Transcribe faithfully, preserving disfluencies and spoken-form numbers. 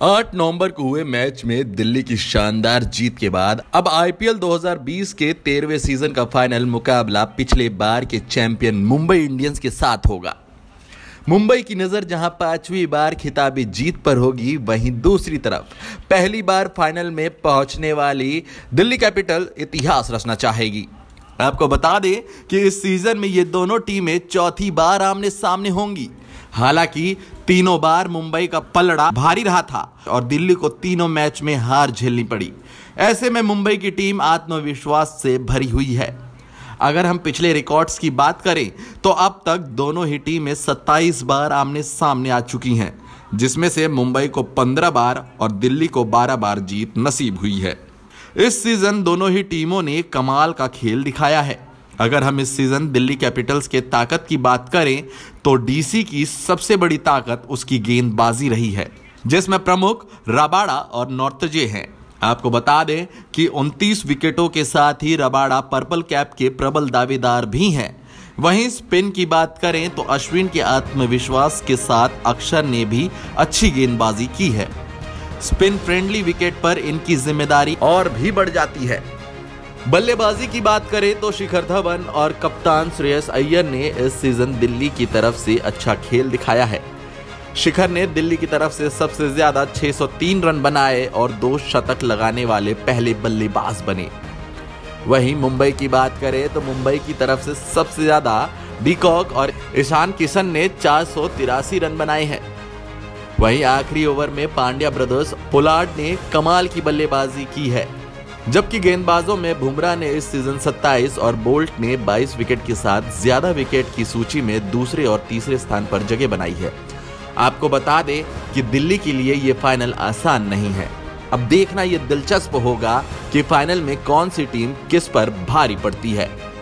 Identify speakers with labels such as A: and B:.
A: आठ नवंबर को हुए मैच में दिल्ली की शानदार जीत के बाद अब आईपीएल दो हज़ार बीस के तेरहवें सीजन का फाइनल मुकाबला पिछले बार के चैंपियन मुंबई इंडियंस के साथ होगा। मुंबई की नजर जहां पांचवी बार खिताबी जीत पर होगी, वहीं दूसरी तरफ पहली बार फाइनल में पहुंचने वाली दिल्ली कैपिटल इतिहास रचना चाहेगी। आपको बता दें कि इस सीजन में ये दोनों टीमें चौथी बार आमने सामने होंगी। हालांकि तीनों बार मुंबई का पलड़ा भारी रहा था और दिल्ली को तीनों मैच में हार झेलनी पड़ी। ऐसे में मुंबई की टीम आत्मविश्वास से भरी हुई है। अगर हम पिछले रिकॉर्ड्स की बात करें तो अब तक दोनों ही टीमें सत्ताईस बार आमने सामने आ चुकी हैं, जिसमें से मुंबई को पंद्रह बार और दिल्ली को बारह बार जीत नसीब हुई है। इस सीजन दोनों ही टीमों ने कमाल का खेल दिखाया है। अगर हम इस सीजन दिल्ली कैपिटल्स के ताकत की बात करें तो डीसी की सबसे बड़ी ताकत उसकी गेंदबाजी रही है, जिसमें प्रमुख रबाडा और नॉर्टजे हैं। आपको बता दें कि उनतीस विकेटों के साथ ही रबाडा पर्पल कैप के प्रबल दावेदार भी हैं। वहीं स्पिन की बात करें तो अश्विन के आत्मविश्वास के साथ अक्षर ने भी अच्छी गेंदबाजी की है। स्पिन फ्रेंडली विकेट पर इनकी जिम्मेदारी और भी बढ़ जाती है। बल्लेबाजी की बात करें तो शिखर धवन और कप्तान श्रेयस अय्यर ने इस सीजन दिल्ली की तरफ से अच्छा खेल दिखाया है। शिखर ने दिल्ली की तरफ से सबसे ज्यादा छह सौ तीन रन बनाए और दो शतक लगाने वाले पहले बल्लेबाज बने। वहीं मुंबई की बात करें तो मुंबई की तरफ से सबसे ज्यादा डीकॉक और ईशान किशन ने चार सौ तिरासी रन बनाए हैं। वहीं आखिरी ओवर में पांड्या ब्रदर्स पोलार्ड ने कमाल की बल्लेबाजी की है, जबकि गेंदबाजों में बुमराह ने इस सीजन सत्ताईस और बोल्ट ने बाईस विकेट के साथ ज्यादा विकेट की सूची में दूसरे और तीसरे स्थान पर जगह बनाई है। आपको बता दें कि दिल्ली के लिए ये फाइनल आसान नहीं है। अब देखना ये दिलचस्प होगा कि फाइनल में कौन सी टीम किस पर भारी पड़ती है।